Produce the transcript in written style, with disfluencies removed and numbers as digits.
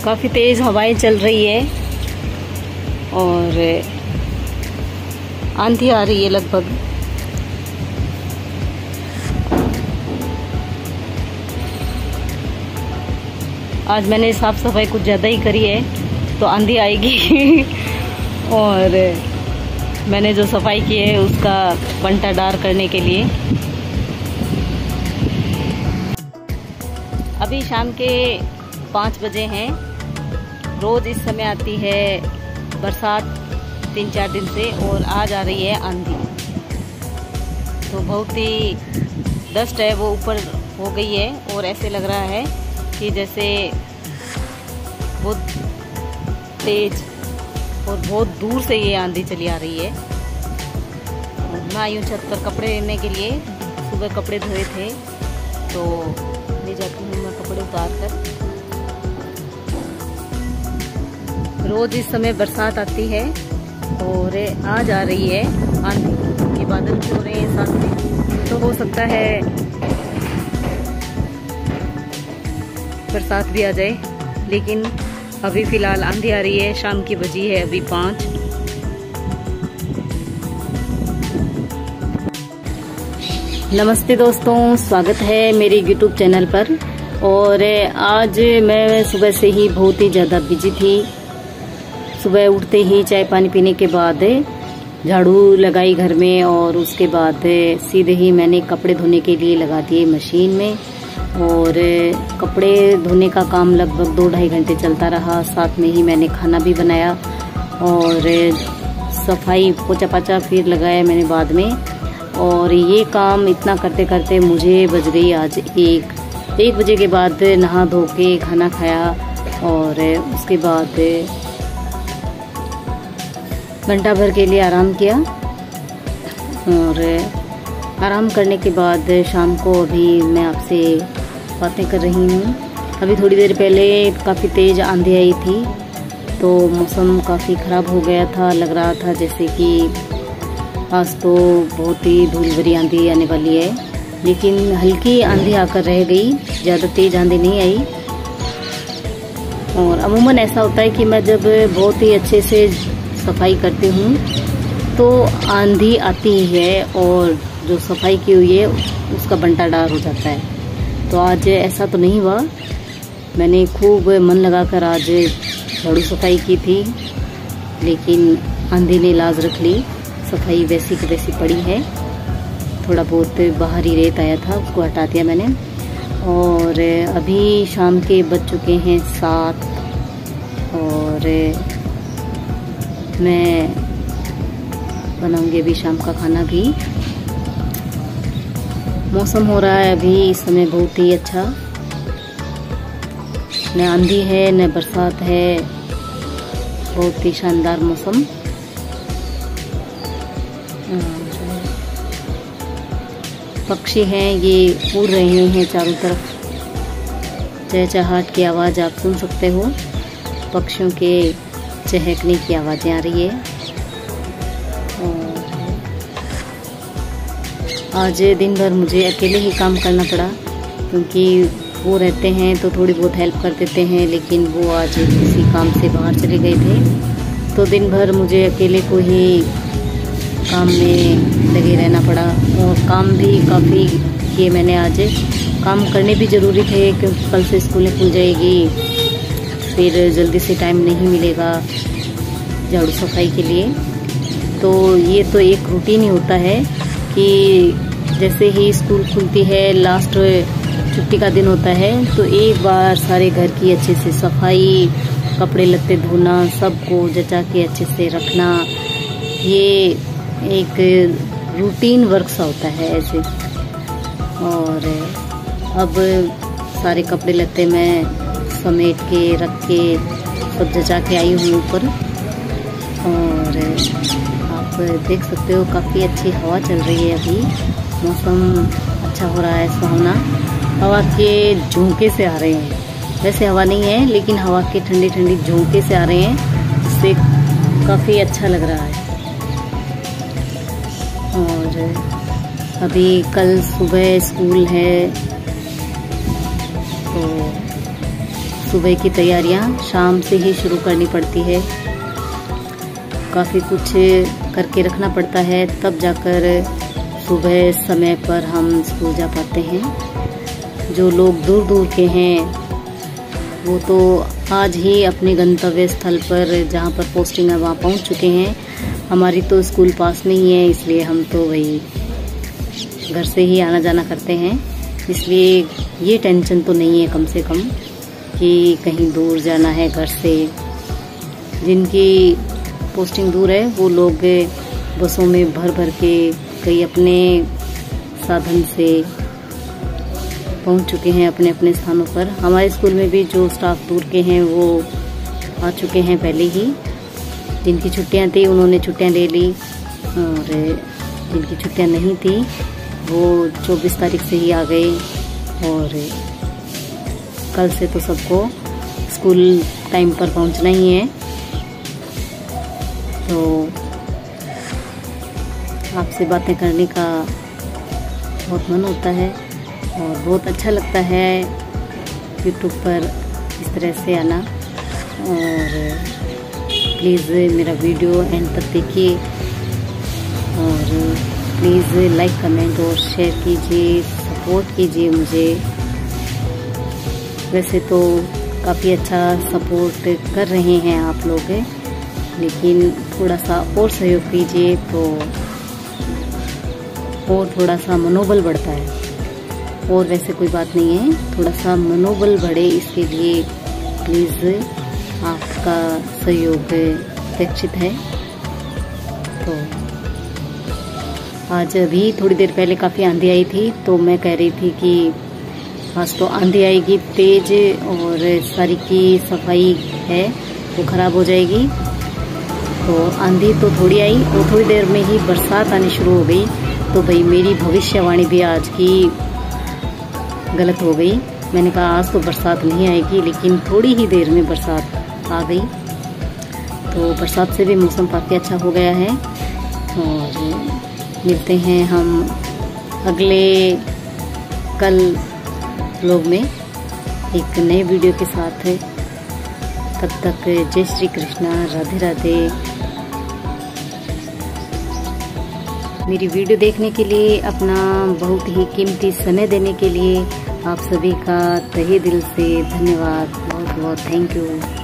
काफ़ी तेज़ हवाएं चल रही है और आंधी आ रही है लगभग। आज मैंने साफ सफाई कुछ ज़्यादा ही करी है तो आंधी आएगी और मैंने जो सफाई की है उसका बंटाढार करने के लिए। अभी शाम के 5 बजे हैं। रोज़ इस समय आती है बरसात 3-4 दिन से और आज आ रही है आंधी। तो बहुत ही डस्ट है वो ऊपर हो गई है और ऐसे लग रहा है कि जैसे बहुत तेज और बहुत दूर से ये आंधी चली आ रही है। मैं आई हूँ छत पर कपड़े लेने के लिए। सुबह कपड़े धोए थे तो ले जाती हूँ मैं कपड़े उतार कर। रोज़ इस समय बरसात आती है और आज आ रही है आंधी। ये बादल भी हो रहे हैं साथ में, तो हो सकता है बरसात भी आ जाए, लेकिन अभी फ़िलहाल आंधी आ रही है। शाम की बजी है अभी 5। नमस्ते दोस्तों, स्वागत है मेरे YouTube चैनल पर। और आज मैं सुबह से ही बहुत ही ज़्यादा बिजी थी। सुबह उठते ही चाय पानी पीने के बाद झाड़ू लगाई घर में और उसके बाद सीधे ही मैंने कपड़े धोने के लिए लगा दिए मशीन में। और कपड़े धोने का काम लगभग 2-2.5 घंटे चलता रहा। साथ में ही मैंने खाना भी बनाया और सफाई पोछा पाछा फिर लगाया मैंने बाद में। और ये काम इतना करते करते मुझे बज गई आज 1 बजे के बाद नहा धो के खाना खाया और उसके बाद घंटा भर के लिए आराम किया। और आराम करने के बाद शाम को अभी मैं आपसे बातें कर रही हूँ। अभी थोड़ी देर पहले काफ़ी तेज़ आंधी आई थी तो मौसम काफ़ी ख़राब हो गया था। लग रहा था जैसे कि आज तो बहुत ही धूल भरी आंधी आने वाली है, लेकिन हल्की आंधी आकर रह गई, ज़्यादा तेज़ आंधी नहीं आई। और अमूमन ऐसा होता है कि मैं जब बहुत ही अच्छे से सफाई करती हूँ तो आंधी आती है और जो सफाई की हुई है उसका बंटाढार हो जाता है। तो आज ऐसा तो नहीं हुआ। मैंने खूब मन लगाकर आज झाड़ू सफाई की थी, लेकिन आंधी ने लाज रख ली। सफाई वैसी की वैसी पड़ी है। थोड़ा बहुत बाहरी रेत आया था, उसको हटा दिया मैंने। और अभी शाम के बज चुके हैं 7 और मैं बनाऊंगी अभी शाम का खाना भी। मौसम हो रहा है अभी इस समय बहुत ही अच्छा, न आंधी है न बरसात है, बहुत ही शानदार मौसम। पक्षी हैं ये उड़ रहे हैं चारों तरफ। चहचहाट की आवाज़ आप सुन सकते हो, पक्षियों के चहकने की आवाज़ें आ रही है। आज दिन भर मुझे अकेले ही काम करना पड़ा क्योंकि वो रहते हैं तो थोड़ी बहुत हेल्प कर देते हैं, लेकिन वो आज किसी काम से बाहर चले गए थे तो दिन भर मुझे अकेले को ही काम में लगे रहना पड़ा। और काम भी काफ़ी किए मैंने आज। काम करने भी ज़रूरी थे क्योंकि कल से स्कूलें खुल जाएगी, फिर जल्दी से टाइम नहीं मिलेगा झाड़ू सफाई के लिए। तो ये तो एक रूटीन ही होता है कि जैसे ही स्कूल खुलती है, लास्ट छुट्टी का दिन होता है, तो एक बार सारे घर की अच्छे से सफाई, कपड़े लत्ते धोना, सबको जचा के अच्छे से रखना, ये एक रूटीन वर्क सा होता है ऐसे। और अब सारे कपड़े लत्ते मैं समेट के रख के सब जचा के आई हूँ ऊपर। और आप देख सकते हो काफ़ी अच्छी हवा चल रही है अभी। मौसम अच्छा हो रहा है, सुहावना। हवा के झोंके से आ रहे हैं, वैसे हवा नहीं है लेकिन हवा के ठंडी ठंडी झोंके से आ रहे हैं, जिससे काफ़ी अच्छा लग रहा है। और अभी कल सुबह स्कूल है तो सुबह की तैयारियां शाम से ही शुरू करनी पड़ती है। काफ़ी कुछ करके रखना पड़ता है, तब जाकर सुबह समय पर हम स्कूल जा पाते हैं। जो लोग दूर दूर के हैं वो तो आज ही अपने गंतव्य स्थल पर जहाँ पर पोस्टिंग है वहाँ पहुँच चुके हैं। हमारी तो स्कूल पास में ही है, इसलिए हम तो वही घर से ही आना जाना करते हैं। इसलिए ये टेंशन तो नहीं है कम से कम कि कहीं दूर जाना है घर से। जिनकी पोस्टिंग दूर है वो लोग बसों में भर भर के कई अपने साधन से पहुंच चुके हैं अपने अपने स्थानों पर। हमारे स्कूल में भी जो स्टाफ दूर के हैं वो आ चुके हैं पहले ही। जिनकी छुट्टियां थी उन्होंने छुट्टियां ले ली, और जिनकी छुट्टियां नहीं थी वो 24 तारीख से ही आ गए। और कल से तो सबको स्कूल टाइम पर पहुंचना ही है। तो आपसे बातें करने का बहुत मन होता है और बहुत अच्छा लगता है यूट्यूब पर इस तरह से आना। और प्लीज़ मेरा वीडियो एंड तक देखिए और प्लीज़ लाइक कमेंट और शेयर कीजिए, सपोर्ट कीजिए मुझे। वैसे तो काफ़ी अच्छा सपोर्ट कर रहे हैं आप लोग, लेकिन थोड़ा सा और सहयोग कीजिए तो और थोड़ा सा मनोबल बढ़ता है। और वैसे कोई बात नहीं है, थोड़ा सा मनोबल बढ़े इसके लिए प्लीज़ आपका सहयोग अपेक्षित है। तो आज अभी थोड़ी देर पहले काफ़ी आंधी आई थी, तो मैं कह रही थी कि आज तो आंधी आएगी तेज और सारी की सफाई है वो ख़राब हो जाएगी। तो आंधी तो थोड़ी आई और थोड़ी देर में ही बरसात आनी शुरू हो गई। तो भाई मेरी भविष्यवाणी भी आज की गलत हो गई। मैंने कहा आज तो बरसात नहीं आएगी, लेकिन थोड़ी ही देर में बरसात आ गई। तो बरसात से भी मौसम काफ़ी अच्छा हो गया है। और मिलते हैं हम अगले कल व्लॉग में एक नए वीडियो के साथ। तब तक जय श्री कृष्णा, राधे राधे। मेरी वीडियो देखने के लिए, अपना बहुत ही कीमती समय देने के लिए आप सभी का तहे दिल से धन्यवाद। बहुत बहुत थैंक यू।